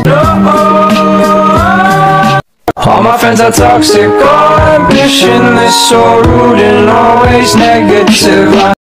All my friends are toxic, all ambitionless, so rude and always negative.